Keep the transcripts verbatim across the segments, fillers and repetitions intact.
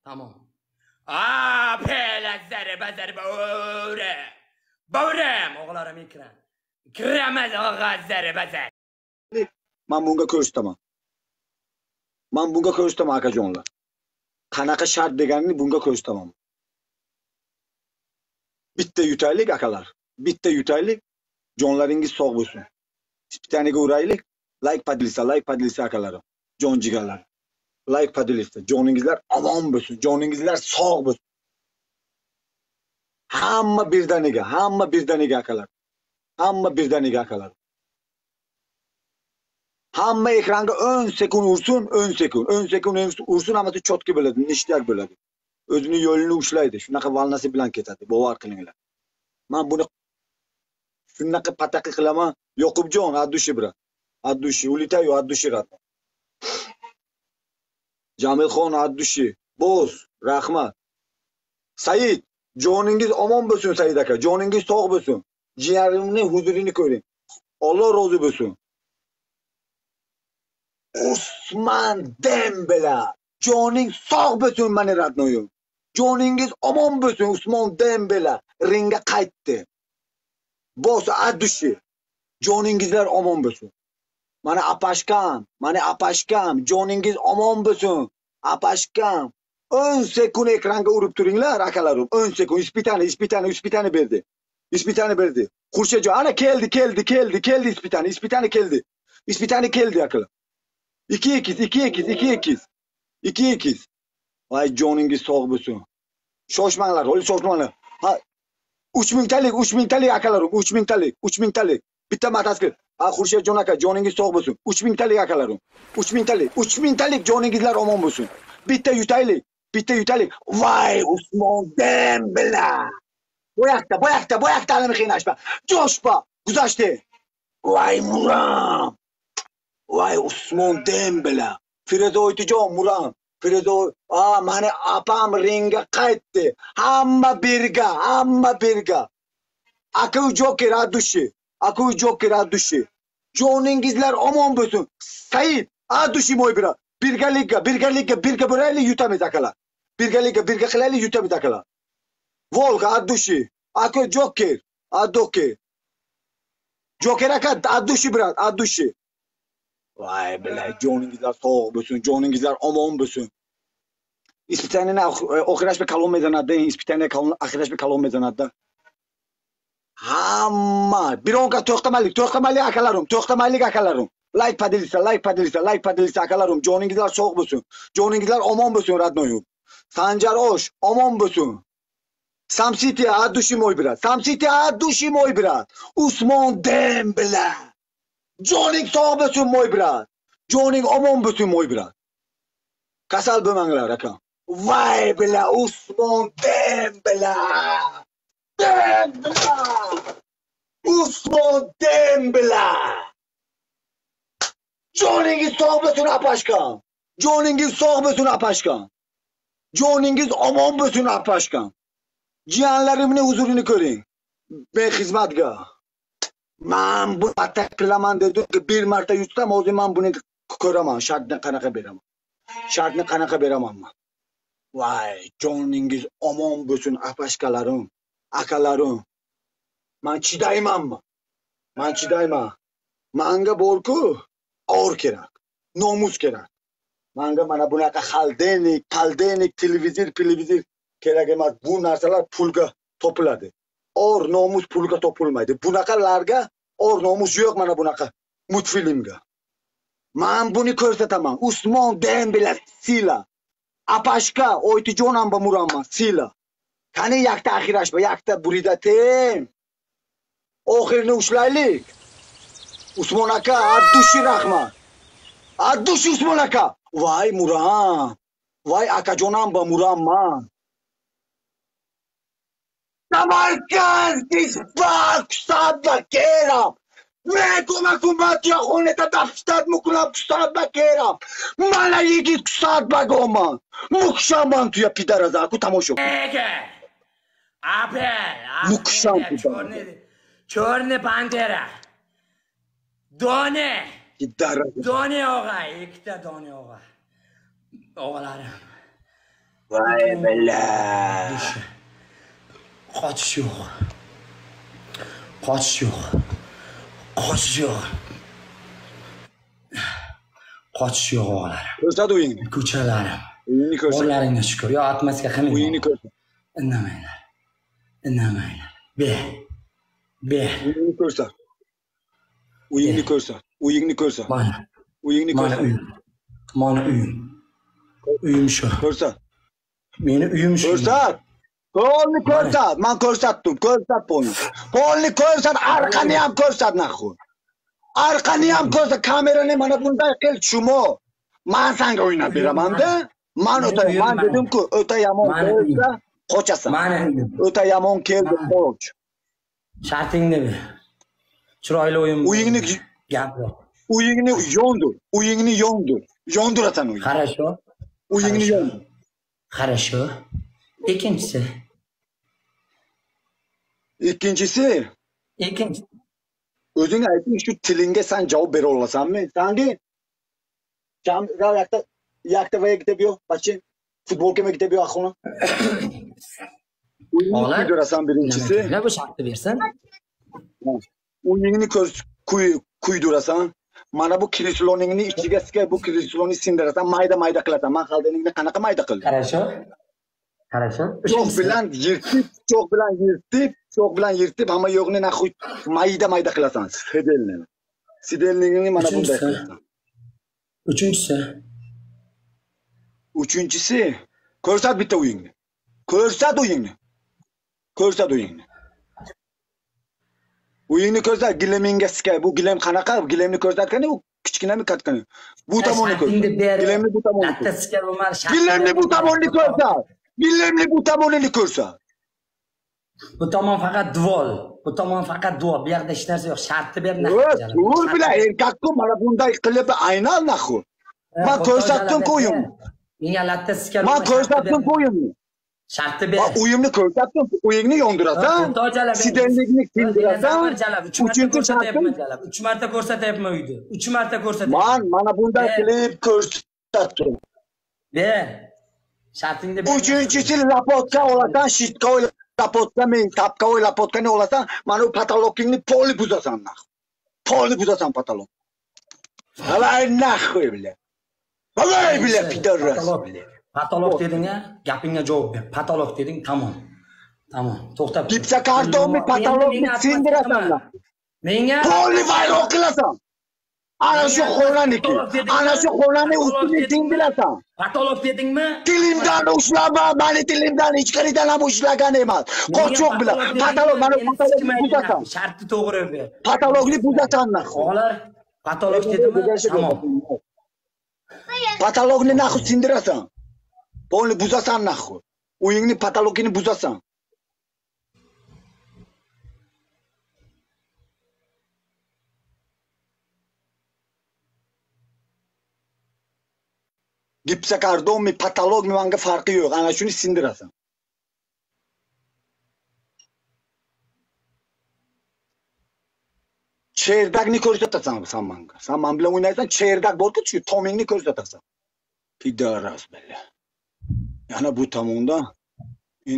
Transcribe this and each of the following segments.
Tamam. Aa, pelazları bazarı bağırı. Bağırım oğlarım ikram. Kiremez ağazları bazar. Ben bunga ko'rsataman. Ben bunga ko'rsataman akajonlar. Qanaqa shart deganini bunga ko'rsataman. Bitta yutaylik akalar. Bitta yutaylik. Jonlaringiz sog' bo'lsin. Bittaniga uraylik. Like padilsa, like padilsa akalarim. Jon jigarlar. Like padilsa. Joningizlar omon bo'lsin. Joningizlar sog' bo'lsin. Hamma birdaniga, hamma birdaniga akalar. Hamma birdaniga akalar. Hamma ekranga o'n sekund ursin, o'n sekund, o'n sekund ursin, hammasi chotki bo'ladi, nishtak bo'ladi. O'zini yo'lini ushlaydi. Shunaqa valnasi bilan ketadi. Bavar qilinglar. Men buni shunaqa pataqi qilaman. Yoqubjon, addushi brat. Addushi, ulitayu addushi rat. Jamilxon addushi. Bo'z, rahmat. Said, joningiz omon bo'lsin Said aka. Joningiz sog' bo'lsin. Jiyarimni huzurini ko'ring. Alloh rozi bo'lsin. Usman Dembele. Joning sog' bo'lsin meni radnoyim. Joningiz omon bo'lsin Usman Dembele. Ringga qaytdi. Boz addushi. Joningizlar omon bo'lsin. Mana apashkam, mana apashkam, joningiz omon bo'lsin. Apashkam. o'n sekund ekranga urib turinglar akalarim. o'n sekund ispitani, ispitani, ispitani berdi. Ispitani berdi. Xurshajon, ana keldi, keldi, keldi, keldi ispitani, ispitani keldi. Ispitani keldi akalar. ikki ikiz, ikki ikiz, ikki ikiz. ikki ikiz. Vay joningiz sog' bo'lsin. Shoshmanglar, o'li shoshmanglar. Ha, uch ming talik, uch ming talik akalarim, uch ming talik, uch ming talik. Bitta mataskir. Ha, Xurshajon aka, joningiz sog' bo'lsin. uch ming talik akalarim. uch ming talik, uch ming talik joningizlar omon bo'lsin. Bitta yutaylik, bitta yutaylik. Vay Usmon Dembele. Bu yoqda, bu yoqda, bu yoqda alimi qiynashma. Joshpa, guzashdi. Vay Muram. Vay Usmon Dembele. Firoza Oytijon Muram. Firoza, a, mani apam ringga qaytdi. Hamma birga, hamma birga. Aka Joker addushi. Aka Joker addushi. Joningizlar omon bo'lsin. Said, addushi mo'y bira. Birgalikka, birgalikka, birga bo'laylik yutamiz akalar. Birgalikka, birga qilaylik yutamiz akalar. Volga addushi. Aka Joker, addushi. Joker aka addushi brat, addushi. Vay bilay, joningizlar sog' bo'lsin, joningizlar omon bo'lsin. İspitaniya oxirash bir kalon mezanatda, ispitaniya oxirash bir kalon mezanatda. Hamma, bironga to'xtamaylik, to'xtamaylik akalarim, to'xtamaylik akalarim. Like padilsa, like padilsa, like padilsa akalarim, joningizlar sog' bo'lsin. Joningizlar omon bo'lsin radnoyim. Sanjar Osh, omon bo'lsin. Samsiti addushi mo'y brat. Samsiti addushi mo'y brat. Usmon Dembele. Joning sog' bo'lsin mo'y brat. Joning omon bo'lsin mo'y brat. Kasal bo'lmanglar aka. Vay bila Usmon Dembele. Dembele. Usmon Dembele. Joningiz sog' bo'lsin apashkam. Joningiz sog' bo'lsin apashkam. Joningiz omon bo'lsin apashkam. Jiyanlarimni huzurini ko'ring. Men xizmatga. Men bu atak qilaman dedim ki bir marta yutsam o'zim men buni ko'raman. Shartni qanaqa beraman? Shartni qanaqa beraman men? Vay, joningiz omon bo'lsin apashkalarim, akalarim. Men chidaymanmi? Men chidayman. Menga borku or kerak. Nomus kerak. Menga mana bunaqa xaldenik, kaldenik, televizor, televizor kerak emas. Bu narsalar pulga topiladi. Or nomus pulga topilmaydi. Bunaqalarga or nomus yo'q mana bunaqa multfilmga. Men buni ko'rsataman. Usmon Dembele sila. Apashka Oytijon ham muramman sila. Qani yakta axirashba, yakta buridatem. Oxirini ushlaylik. Usmon aka, addushi rahmat. Addushi Usmon aka. Vay Muram. Vay akajonam ba muramman. Samarkand isbak sabba keram. Men ko'makumat yo'qoneta daftat mukulab sabba keram. Mana yigit sabba goman. Mukshaman tuya pidaraza ku tamosho. Ege. Apel. Muksham. Chorni bandera. Done. Pidaraza. Done og'a, ikkita done og'a. Og'alarim. Vay bella. Qochish yo'q. Qochish yo'q. Qochish yo'q. Qochish yo'q o'g'lar. Ko'rsat uyingni. Ko'chalarim. Uyingni ko'rsat. Qo'llaringga shukr. Yo, atmasga qilmang. Uyingni ko'rsat. Indamanglar. Indamanglar. Ber. Ber. Uyingni ko'rsat. Uyingni ko'rsat. Uyingni ko'rsat. Mana. Uyingni Mana ko'rsat. uyim. Mana uyim. Uyim shu. Ko'rsat. Meni uyim shu. Ko'rsat. Polni ko'rsat. Men ko'rsatdim. Ko'rsat polni. Polni ko'rsat, arqani ham ko'rsat naxu. Arqani ham ko'rsat. Kamerani mana bunday qil, tushmo. Men senga o'ynab beraman-da. Men o'ta men dedim-ku, o'ta yomon kelsa, qochasan. Mana uyim. O'ta yomon keldi, qoch. Shartingni ber. Chiroyli o'yin. Uyingni gapir. Uyingni yondir. Uyingni yondir. Yondirasan uyingni. Хорошо. Uyingni yondir. Хорошо. Ikkinchisi. Ikkinchisi, Ikkinchi. o'zing ayting, shu tilingga sen javob bera olasanmi? Senga jam yakta yakta va gidib yo'q, bachi futbolga gidib yo'q axuna. Uyingni kuydirasan birinchisi. Nima bu shartni bersin? Uyingni ko'z kuy kuydirasan. Mana bu krisloningni ichiga siga bu krislonni sindirasan, mayda-mayda qilasan. Men xaldiningni qanaqa mayda qildim? Хорошо. Хорошо. Cho'q bilan yirtib, cho'q bilan yirtib, cho'q bilan yirtib, hamma yo'qni naxuy mayda-mayda qilasan. Sidelni. Sidelningni mana bunday qilasan. Uchinchisi. Uchinchisi, ko'rsat bitta uyingni. Ko'rsat uyingni. Ko'rsat uyingni. Uyingni ko'rsat, gileminga sikay. Bu gilem qanaqa? Gilemni ko'rsatgani, u kichkinami kattami? Bu tomonni ko'rsat. Gilemni bu tomonni. Latta sikar bo'lmadi. Gilemni bu tomonni ko'rsat. Gilemni bu tomonni ko'rsat. Bu tomon faqat duol. Bu tomon faqat duol. Bu yerda hech narsa yo'q. Shartni ber. To'g'ri bilan erkakku mana bunday qilib aynan naxu. Men ko'rsatdim-ku uyimni. Menga latta sikar. Men ko'rsatdim-ku uyimni. Shartni ber. Uyimni ko'rsatdim, uyingni yondirasan. Sidenlikni sindirasan. Uchinchi shartim. uch marta ko'rsatyapman uyni. uch marta ko'rsatyapman. Men mana bunday qilib ko'rsatdim. Ber. Shartingni ber. Uchinchisi lapotka olasan, shitka lapotka, men tapka lapotkani olasan, mana bu patologingni poli buzasan nax. Poli buzasan patolog. Halay naxoy bile. Halay bile pidarras. Patolog deding-a, gapingga javob ber. Patolog deding, tamom. Tamom. To'xtab. Gipsa kartonmi patologni sindirasan. Menga poli vayron qilasan. Ana shu xonaniki. Ana shu xonani ustini tindilasan. Patolog dedingmi? Tilimdan ushlama, meni tilimdan ichkaridan ham ushlagan emas. Qochoq bilan patolog mana patologni buzasan. Shartni to'g'ri ber. Patologni buzasan nax. O'g'lar, patolog dedimmi? Tamom. Patologni nax sindirasan. Polni buzasan nax. Uyingni patologini buzasan. Gipsakardonmi, patologmi menga farqi yo'q. Ana shuni sindirasan. Cherdakni ko'rsatasan sen menga. Sen men bilan o'ynaysan, cherdak borku, shu tomingni ko'rsatasan. Pidaras bella. Yana bu tomonda in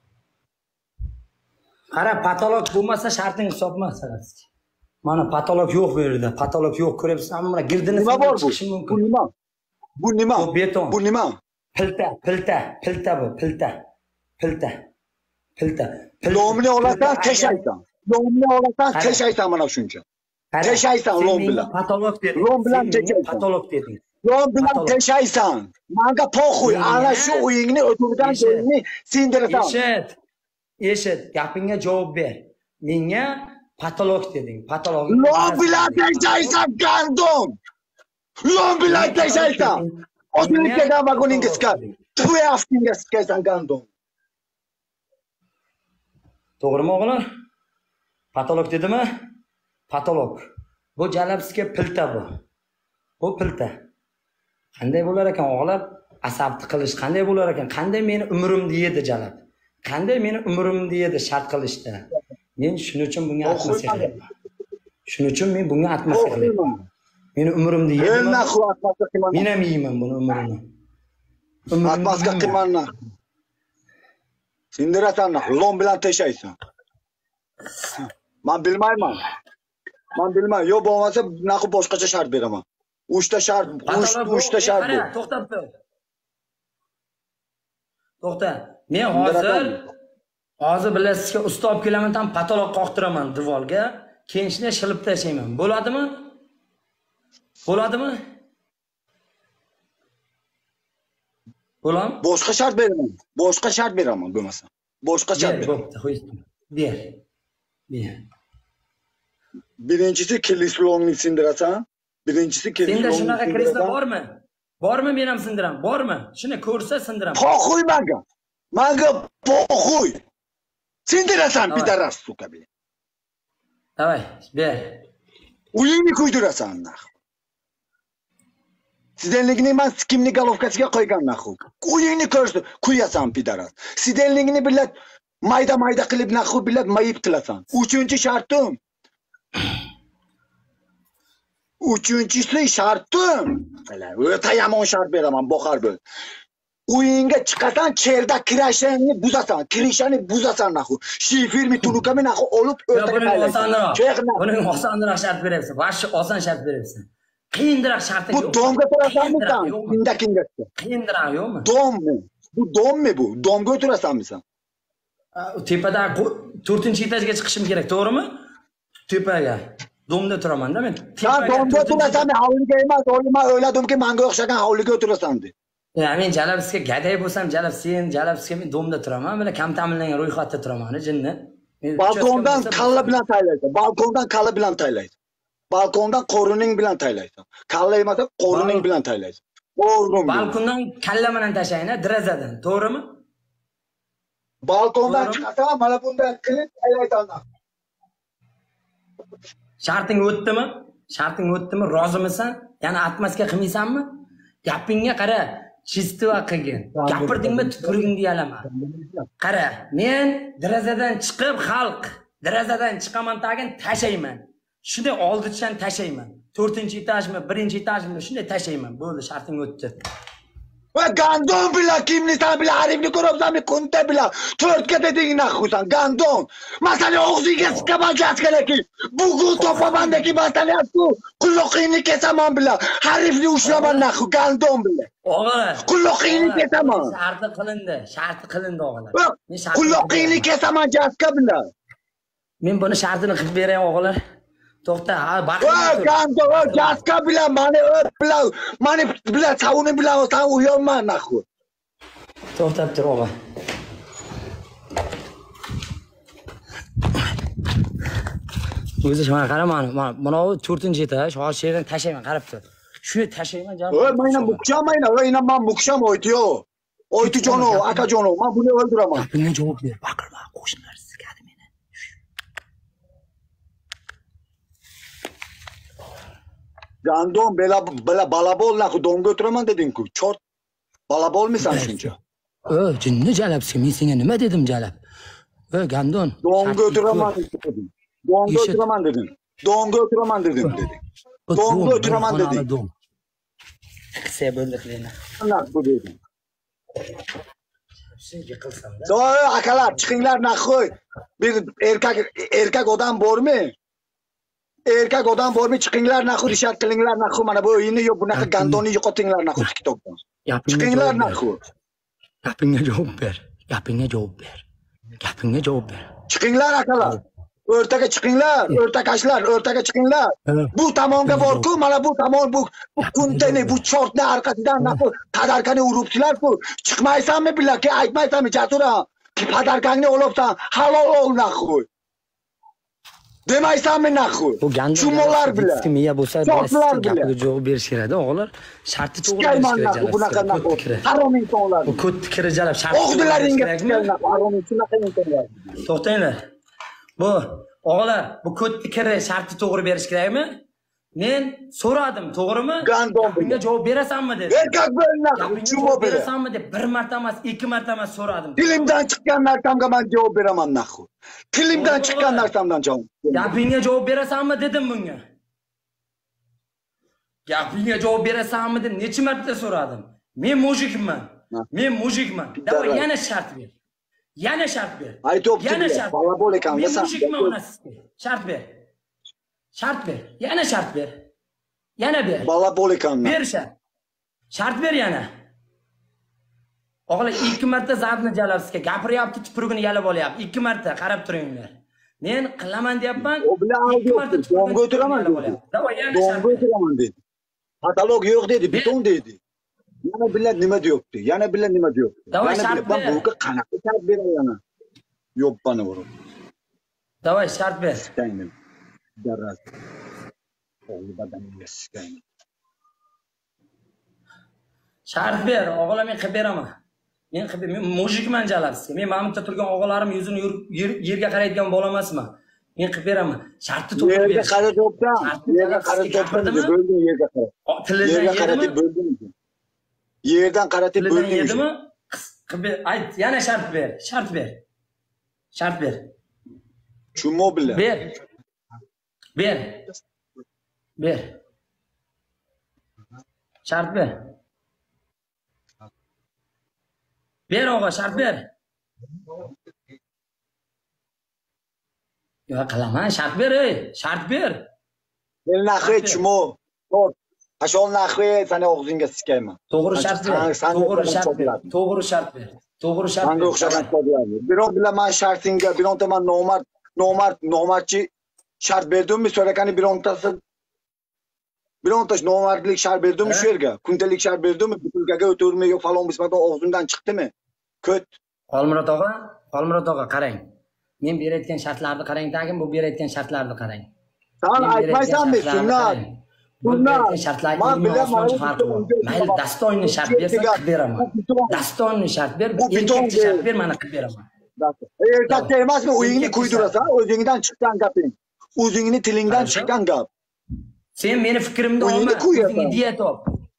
qara, patolog bo'lmasa sharting hisobmas. Mana patolog yo'q bu yerda. Patolog yo'q, ko'ryapsan, mana girdini chiqishi mumkin. Bu nima? Bu nima? Bu beton. Bu nima? Pilta, pilta, pilta bu, pilta. Pilta. Pilta. Lomni olasan, teshaysan. Lomni olasan, teshaysan mana shuncha. Teshaysan lom bilan. Patolog deding. Lom bilan teshaysan. Patolog deding. Lom bilan teshaysan. Menga po'xuy, ana shu uyingni o'tirgan joyingni sindirasan. Eshit. Eshit, gapingga javob ber. Menga patolog deding. Patolog. Lom bilan teshaysan, gandon. Lom bilan teshaysan. O'zingizga vagoningizga, tvoy aftingga sikaysan gandon. To'g'rimi o'g'lar? Patolog dedimi? Patolog. Bu jalabsiga pilta bu. Bu pilta. Qanday bo'lar ekan o'g'lar? Asabni qilish qanday bo'lar ekan? Qanday meni umrimni yedi jalab? Qanday meni umrimni yedi shart qilishda? Men shuning uchun bunga atmosfera qilyapman. Shuning uchun men bunga atmosfera qilyapman. Meni umrimni yedimi? Men ham yeyman buni umrimni. Atmasga qilmanna. Sindirasan, lom bilan teshaysan. Men bilmayman. Men bilmayman. Yo bo'lmasa, naqi boshqacha shart beraman. uchta shart, uchta shart bu. To'xtab tur. To'xta. Men hozir hozir bilan sizga usta olib kelaman, tam patolog qoqtiraman divorga. Keyinchini shilib tashlayman. Bo'ladimi? Bo'ladimi? Bo'lam? Boshqa shart beraman. Boshqa shart beraman bo'lmasa. Boshqa shart beraman. Ber. Ber. Birinchisi kreslongni sindirasan. Birinchisi kreslongni. Senda shunaqa kreslo bormi? Bormi, men ham sindiraman. Bormi? Shuni ko'rsa sindiraman. Po'xuy menga. Menga po'xuy. Sindirasan pidaras suka bilan. Davay, ber. Uyingni kuydirasan. Sidenligini men skimni galovkasiga qo'ygan naxu. Uyingni ko'rsa kuyasan pidaras. Sidenligini bilan mayda-mayda qilib naxu bilan mayib qilasan. Uchinchi shartim. Uchinchisi shartim. O'ta yomon shart beraman, boqar bo'l. Uyingga chiqasan, cherda kirashani buzasan, kirishani buzasan naxu. Shifirmi tunukami naxu olib o'rtaga qaylasan. Buni osonroq shart beryapsan. Boshqa oson shart beryapsan. Qiyinroq sharti yo'q. Bu domga turasanmi sen? Kinda kingasda. Qiyinroq yo'qmi? Dommi? Bu dommi bu? Domga o'tirasanmi sen? Tepada to'rtinchi etajga chiqishim kerak, to'g'rimi? Tepaga. Domda turaman-da men. Sen domga o'tirasanmi? Hovliga emas, o'ylaman, o'yladimki, menga o'xshagan hovliga o'tirasan deb. Ya men Jalabsga gaday bo'lsam, Jalab sen, Jalabsga men domda turaman, mana kam ta'minlangan ro'yxatda turaman, jinni. Balkondan kalla bilan taylaysan. Balkondan kalla bilan taylaysan. Balkondan qo'rining bilan taylaysan. Kalla emasa qo'rining bilan taylaysan. O'rnim. Balkondan kalla bilan tashlayna, derazadan, to'g'rimi? Balkondan chiqasan, mana bunday qilib taylaysan. Sharting o'tdimi? Sharting o'tdimi? Rozimisan? Yana atmasga qilmaysanmi? Gapingga qara, chistiva qilgin. Gapirdingmi, tupurgingni yalaman. Qara, men derazadan chiqib xalq, derazadan chiqaman tagin tashayman. Shunday oldidan tashayman. to'rtinchi etajmi, birinchi etajmi, shunday tashayman. Bo'ldi, sharting o'tdi. Va gandon bilan kimni tan bilan arifni ko'ribsanmi, kunta bilan to'rtga deding naxusan, gandon. Masalan, og'ziga chiqaman gaskalaki. Bugun topamandagi masalanku, quloqingni kesaman bilan, harifni ushlaman naxu, gandon bilan. O'g'il, quloqingni kesaman. Sharti qilindi, sharti qilindi o'g'il. Men quloqingni kesaman gaska bilan. Men buni shartini qilib beray o'g'il. To'xta, ha, baqir. Voy, gando, gaska bilan meni o'p bilan, meni bilan savuni bilan sen uyonman naxu. To'xtab tur o'g'il. O'zi shuna qara, mana, mana bu to'rtinchi etaj, hozir yerdan tashlayman, qarab tur. Shuni tashlayman, janob. Voy, men ham mukshamayman, voy, men ham muksam oytiyo. Oytijono, akajono, men buni o'ldiraman. Bunga javob ber, baqirma, qo'shnilar sizgadi meni. Gandon bela bela balabol naxu domga o'tiraman deding-ku. Chort. Balabolmisan shuncha? O, jinni Jalabsi, men senga nima dedim Jalab? O, Gandon. Domga o'tiraman dedim. Domga o'tiraman dedim. Domga o'tiraman dedim deding. Domga o'tiraman deding. Qisa bo'ldi qilena. Qanaqa bu dedim. Senga qilsam-da. Voy, akalar, chiqinglar naxu. Bir erkak erkak odam bormi? Erkak odam bormi, chiqinglar naxu, rishat qilinglar naxu, mana bu o'yinni yo'q, bunaqa gandonni yo'qotinglar naxu TikTokdan. Chiqinglar naxu. Gapingga javob ber. Gapingga javob ber. Gapingga javob ber. Chiqinglar akalar. O'rtaga chiqinglar, o'rtakashlar, o'rtaga chiqinglar. Bu tomonga bor-ku, mana bu tomon bu kuntani, bu chortni orqasidan naxu tadarkani uribsizlar-ku. Chiqmaysanmi bilaki, aytmaysanmi Jasura? Tadarkangni olibsan, halol ol naxu. Demaysanmi naxu? Chumollar bilan. Miya bo'lsa, gapiga javob berish kerak-da, o'g'illar. Sharti to'g'ri berish kerak. Bunaqa naxu. Harom insonlar. Bu kod fikri jalab shart. O'g'dilaringga naxu, harom shunaqa insonlar. To'xtanglar. Bu o'g'illar, bu kod fikri sharti to'g'ri berish kerakmi? Men so'radim, to'g'rimi? Gapingga javob berasanmi dedi. Erkak bo'linglar, javob berasanmi deb bir marta emas, ikki marta emas so'radim. Tilimdan chiqqan narsamga men javob beraman naxu. Tilimdan chiqqan narsamdan javob. Gapingga javob berasanmi dedim bunga. Gapingga javob berasanmi deb necha marta so'radim. Men mujikman. Men mujikman. Davay yana shart ber. Yana shart ber. Aytibdi. Yana shart. Bala bo'l ekan. Men mujikman onasiz. Shart ber. Shart ber. Yana shart ber. Yana ber. Bala bo'l ekan. Ber shart. Shart ber yana. O'g'li ikki marta Zabni Jalovskiga gapiryapti, tuprugini yalab olyapti. ikki marta qarab turinglar. Men qilaman deyapman. O bilan ikki marta domga o'tiraman dedi. Davay yana shart. Domga o'tiraman dedi. Katalog yo'q dedi, beton dedi. Yana bilan nima deyapti? Yana bilan nima deyapti? Davay shart ber. Ben buga qanaqa shart beraman? Yo'q bana vurib. Davay shart ber. Istayman. Daraz. O'g'li badanimga istayman. Shart ber, o'g'lim men qilib beraman. Men qilib men mujikman Jalovskiga. Men mamutda turgan o'g'llarim yuzini yerga qaraydigan bola emasman. Men qilib beraman. Shartni to'g'ri ber. Yerga qarab o'pdan. Yerga qarab o'pdan. Bo'lding yerga qarab. Yerga qaratib bo'lding. Yerdan qaratib bo'lding. Yedimi? Qilib ayt, yana shart ber. Shart ber. Shart ber. Chumo bilan. Ber. Ber. Ber. Shart ber. Ber og'a, shart ber. Yo'q, qilaman, shart ber, ey, shart ber. Men naxve chumo. To'rt. Qashol naxve seni og'zingga sikayman. To'g'ri shart ber. To'g'ri shart ber. To'g'ri shart ber. To'g'ri shart ber. Menga o'xshagan qo'yadi. Biroq bilan men shartingga, bironta men nomard, nomard, nomardchi shart berdimmi? So'rakani birontasi bironta nomardlik shart berdimmi shu yerga? Kundalik shart berdimmi? Butungaga o'tirmay yo'q falon bismadan og'zimdan chiqdimi? Ko't. Xolmurod og'a, Xolmurod og'a qarang. Men berayotgan shartlarni qarang, tagim bu berayotgan shartlarni qarang. Sen aytmaysanmi sunnat? Sunnat shartlarga osmoncha farqi bor. Mayli dastoyni shart bersa qilib beraman. Dastoyni shart ber, erkakcha shart ber, mana qilib beraman. Erkakcha emasmi? O'yingni kuydirasan, o'zingdan chiqqan gaping. O'zingni tilingdan chiqqan gap. Sen meni fikrimni olma, o'zingga diyet ol.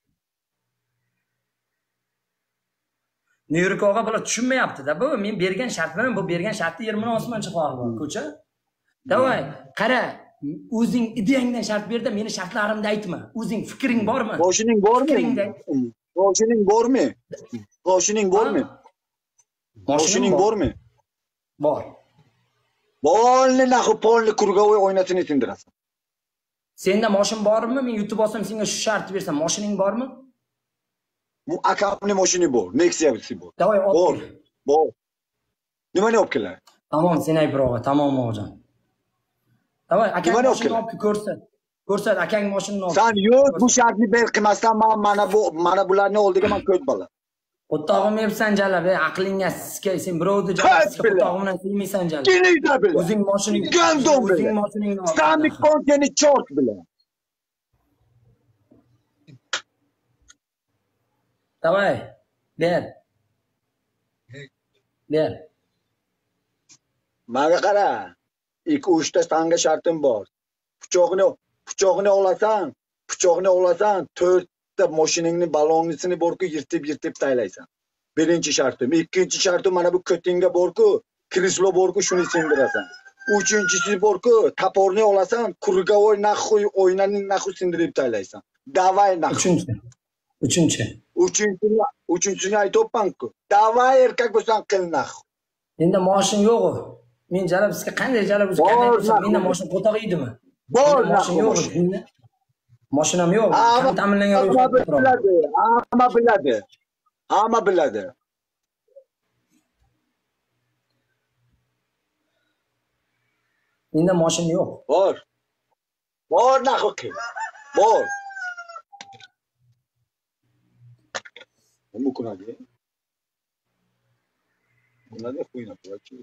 Nuruk og'a bular tushunmayapti-da. Bu men bergan shart bilan bu bergan shartni yermini osmoncha farqi bor, ko'cha. Davay, qara, o'zing ideyangdan shart berda, meni shartlarimni aytma. O'zing fikring bormi? Boshining bormi? Boshining bormi? Boshining bormi? Boshining bormi? Bor. Bolni naxu polni kurgovoy o'ynasini sindirasan. Senda moshin bormi? Men yutib olsam senga shu shartni bersam, moshining bormi? Bu akamning mashini bor, Nexia'si bor. Davay, bor. Bor. Nimani olib kelay? Tamom, sen ayt biroq, tamom o'g'jon. Davay, akang mashinani olib ko'rsat. Ko'rsat akang mashinani olib. Sen yo'q, bu shartni ber qilmasdan men mana bu mana bularni oldiga men ko't bola. O'tog'im yebsan Jalab, aqlingga sizga sen birovni Jalabga o'tog'im bilan kelmaysan Jalab. Kelingda bil. O'zing mashining, o'zing mashiningni ol. Sen bir konteni chort bilan. Davay, ber. Ber. Menga qara. ikki uch ta tanga shartim bor. Pichoqni, pichoqni olasan, pichoqni olasan, to'rt ta mashinangni balonnisini borku yirtib-yirtib taylaysan. Birinchi shartim. Ikkinchi shartim mana bu ko'tingga borku, krislo borku shuni sindirasan. Uchinchisi borku, taporni olasan, kurgovoy naxuy o'ynaning naxu sindirib taylaysan. Davay naxu. Uchinchi. Uchinchi. Uchinchini, uchinchisini aytibman-ku. Davay erkak bo'lsan qil naxu. Endi mashin yo'q-ku. Men Jalab sizga qanday Jalab o'zi qanday bo'lsa, menda mashin qo'tog'i edimi? Bor, mashin yo'q. Mashinam yo'q. Qanday ta'minlangan ro'yxat biladi. Hamma biladi. Hamma biladi. Menda mashin yo'q. Bor. Bor naxu qil. Bor. Nima kunadi? Bunlarda qo'yinib turadi.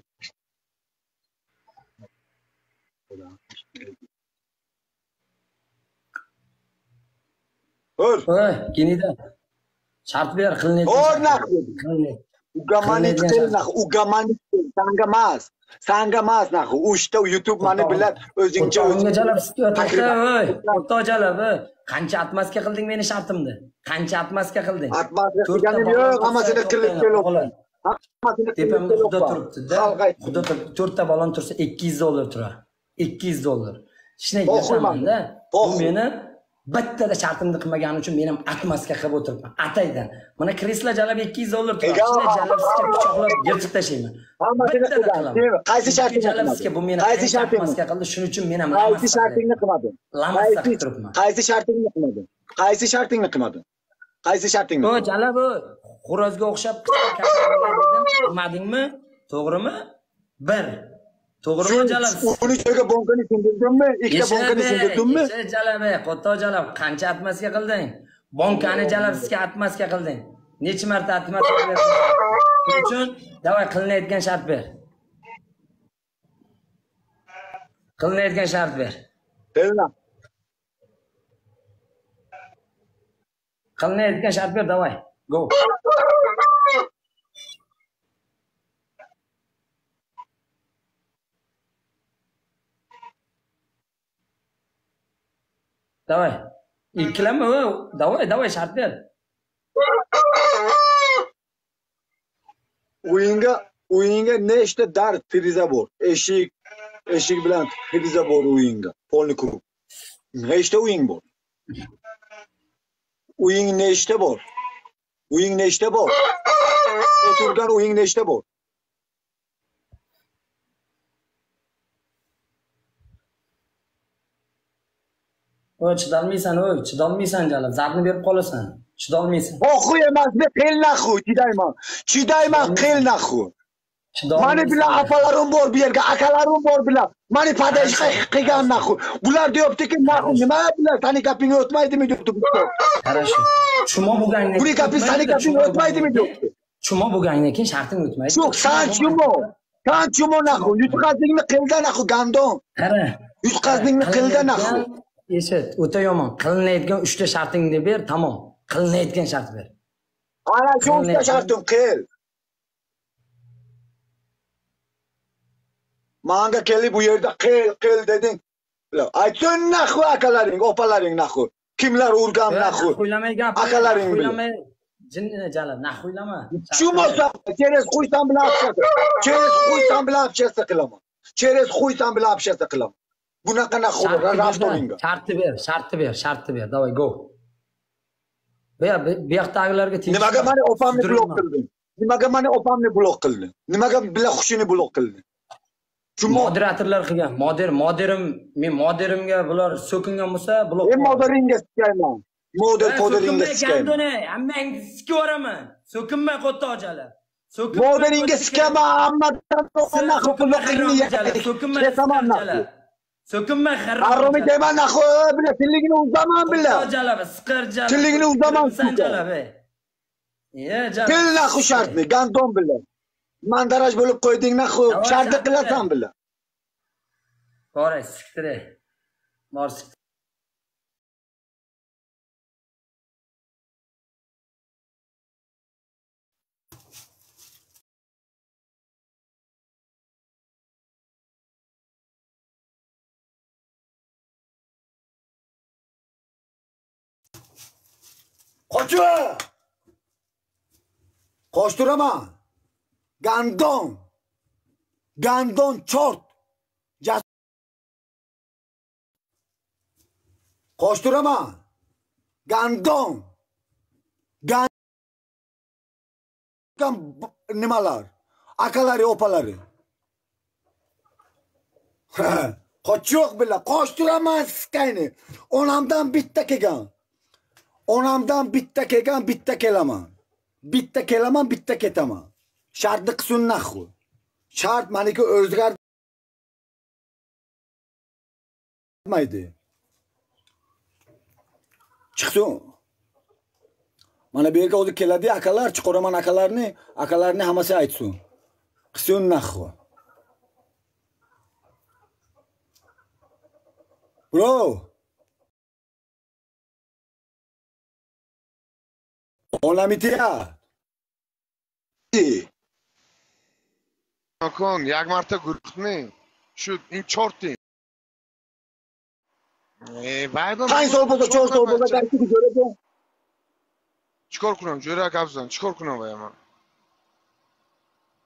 Hur. Voy, kenida. Shart ber, qilinadi. Bor naxu. Ugamani qil naxu, ugamani qil. Sanga emas. Sanga emas naxu. Uchta YouTube mani bilan o'zingcha o'zingga Jalab to'xta, voy. To'xta Jalab, qancha atmaska qilding meni shartimni? Qancha atmaska qilding? Atmaska qilganim yo'q, hammasini qilib kelib. Tepamda xudo turibdi-da. Xudo turibdi. to'rtta balon tursa ikki yuz dollar turadi. ikki yuz dollar. Ishni aytaman-da. Bu meni Bittada shartimni qilmagani uchun men ham atmasga qilib o'tiribman. Ataydan. Mana kreslo jalab ikki yuz dollar turadi. Shunday jalabsizga pichoqlab yirtib tashlayman. Hammasini qilaman. Qaysi shartingni jalabsizga bu meni qaysi shartmasga qildi, shuning uchun men ham qaysi shartingni qilmading? Lamasga qilib turibman. Qaysi shartingni qilmading? Qaysi shartingni qilmading? Qaysi shartingni? O jalab o xo'rozga o'xshab dedim, qilmadingmi? To'g'rimi? bir. To'g'rimi jalab? Uni joyga bonkani sindirdingmi? Ikkita bonkani sindirdingmi? O'sha jalab, qo'to jalab, qancha atmasga qilding? Bonkani jalabsizga atmasga qilding. Necha marta atmasga qilding? Shuning uchun davay qilinayotgan shart ber. Qilinayotgan shart ber. Belna. Qilinayotgan shart ber, davay. Go. Давай. Ikkilanma, davay, davay shart ber. O'yinga, o'yinga nechta dar tiriza bor? Eshik, eshik bilan tiriza bor o'yinga. Polni klub. Nechta o'yin bor? O'yin nechta bor? O'yin nechta bor? O'tirgan o'yin nechta bor? O chidolmaysan, o chidolmaysan jalab, zabni berib qolasan. Chidolmaysan. Oxu emasmi, qil naxu, chidayman. Chidayman, qil naxu. Mani bilan apalarim bor bu yerga, akalarim bor bilan. Mani padashqa qilgan naxu. Bular deyaptiki, naxu nima bilan sani gapingga o'tmaydimi deyapti. Qarashu. Chumo bo'lgandan keyin. Buni gaping sani gapingga o'tmaydimi deyapti. Chumo bo'lgandan keyin sharting o'tmaydi. Yo'q, san chumo. San chumo naxu, yutqazingni qilda naxu gandon. Qara. Yutqazingni qilda naxu. Eshit, o'ta yomon. Qilinayotgan uchta shartingni ber, tamom. Qilinayotgan shart ber. Ana shu uchta shartim qil. Manga kelib bu yerda qil, qil deding. Aytsin naxu akalaring, opalaring naxu. Kimlar urgan naxu? Qo'ylamay gap. Akalaring qo'ylamay. Jinni jalab, naxuylama. Shu bo'lsa, через xuysam bilan общаться. через xuysam bilan общаться qilaman. через xuysam bilan общаться qilaman. Bunaqa naxu raftoringa. Shartni ber, shartni ber, shartni ber. Davay, go. Bu bu yoqdagilarga tegib. Nimaga meni opamni blok qilding? Nimaga meni opamni blok qilding? Nimaga bila xushini blok qilding? Moderatorlar qilgan. Moder, moderim, men moderimga bular so'kingan bo'lsa, blok. Men moderingga sikayman. Moder poderingga sikayman. Hammangni sikavaraman. So'kinmay qo'tta ojalar. So'kinmay. Moderingga sikaman, hammadan naxu blok qilgan. So'kinmay ojalar. So'kinmay xarab. Haromi deyman naxu, bila tilligini uzaman bila. Jalaba, siqir jalaba. Tilligini uzaman sen jalaba. Ye, jalaba. Til naxu shartni, gandon bila. Mandaraj bo'lib qo'yding naxu, shartni qilasan bila. Boray, siktire. Bor siktire. Qochma! Qoshtiraman. Gandon. Gandon chort. Qoshtiraman. Gandon. Gandon nimalar? Akalari, opalari. Qoch yo'q bila, qoshtiraman sikayni. Onamdan bitta kelgan. Onamdan bitta kelgan, bitta kelaman. Bitta kelaman, bitta ketaman. Shartni qilsin naxu. Shart meniki o'zgarmaydi. Chiqsin. Mana bu yerga o'zi keladi akalar, chiqaraman akalarni, akalarni hammasi aytsin. Qilsin naxu. Bro. On la mitia. Akon, یک مرتبه گرفتنی شد این چارتی. بعدم پنج سال بود، چهار سال بود درکی بگیره. چیکار کنم؟ جوری کافزن. چیکار کنم باید من؟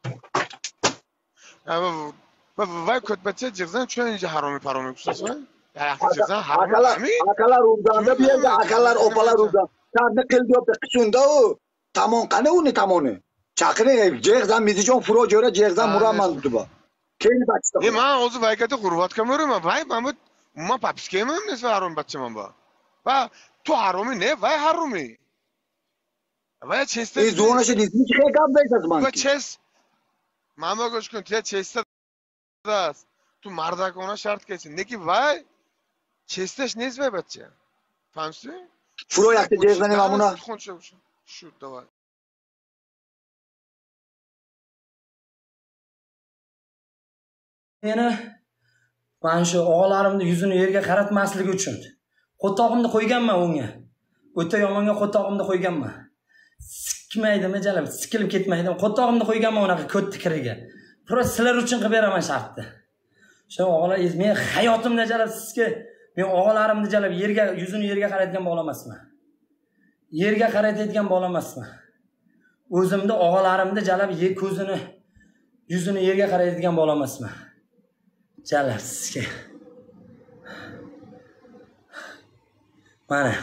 وای کد بچه جزن چون اینجا حرامی پرامی کساس وای؟ Ayakta çıksan harom Akalar, mi? akalar urzanda bir yerda, akalar, opalar urzanda. Sarni qildi yopdi, qishunda u. Tamon qani uni tamoni. Chaqiring, jeğzan mizijon furo jo'ra jeğzan muraman deb. Keyin bachta. E men o'zi vaykata qurvatgan bo'raman. Vay, men bu umuman papiskayman, men harom bachaman bu. Va tu haromi ne? Vay haromi. Vay chesta. E zona się nic nie gap daysiz Va man. ches. Mama go'shkun te chesta. Tu mardakona shart kelsin. Neki vay chestash nezvay bacha. Famsi? Furo yakti jeğzan nima buna? Shu, давай. Meni mana shu o'g'larimni yuzini yerga qaratmasligi uchun qo'tog'imni qo'yganman unga. O'ta yomonga qo'tog'imni qo'yganman. Sikmaydimi jalab, sikilib ketmaydimi? Qo'tog'imni qo'yganman unaqa ko'tni kiriga. Prosta sizlar uchun qilib beraman shartni. Shu o'g'lar, men hayotimda jalab sizga, men o'g'larimni jalab yerga, yuzini yerga qaratgan bola emasman. Yerga qaratadigan bola emasman. O'zimni o'g'larimni jalab yer ko'zini, yuzini yerga qaratadigan bola emasman. Jalab sizga. Mana.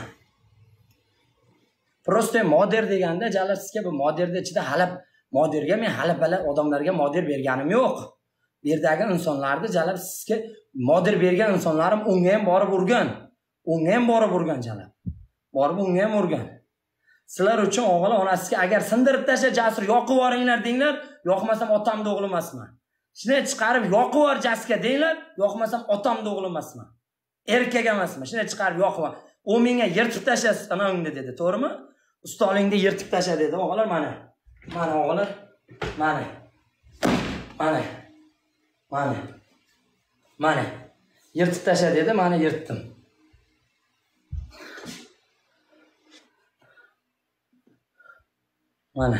Prosta moder deganda jalab sizga bu moderda ichida hali moderga men hali balar odamlarga moder berganim yo'q. Bu yerdagi insonlarni jalab sizga moder bergan insonlarim unga ham borib urgan. Unga ham borib urgan jalab. Borib unga ham urgan. Sizlar uchun o'g'il onasiga agar sindirib tasha jasur yoqib yuboringlar denglar, yoqmasam otamni o'g'li emasman. Shuni chiqarib yoqib yubor jasga denglar, yoqmasam otamni o'g'li emasman. Erkak emasman. Shuni chiqarib yoqib. U menga yirtib tashasiz anangni dedi, to'g'rimi? Ustolingni yirtib tasha dedi. O'g'illar mana. Mana o'g'illar. Mana. Mana. Mana. Mana. Yirtib tasha dedi, mana yirtdim. Mana.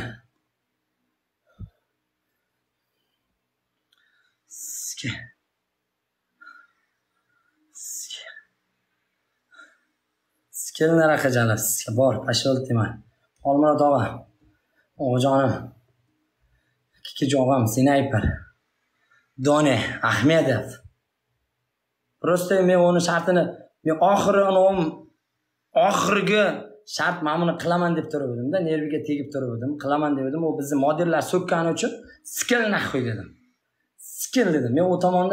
Ske. Ske. Skelnara qajalas. Bor, pasholtiman. Olmana tog'a. O'g'jonim. Ikki jog'am Sinayper. Done Ahmedov. Prosta men uni shartini, men oxiri anom oxirgi shart men buni qilaman deb turibdim-da, nerviga tegib turibdim. Qilaman dedim, u bizni modellar so'kkani uchun skill naxoy dedim. Skill dedim. Men u tomonda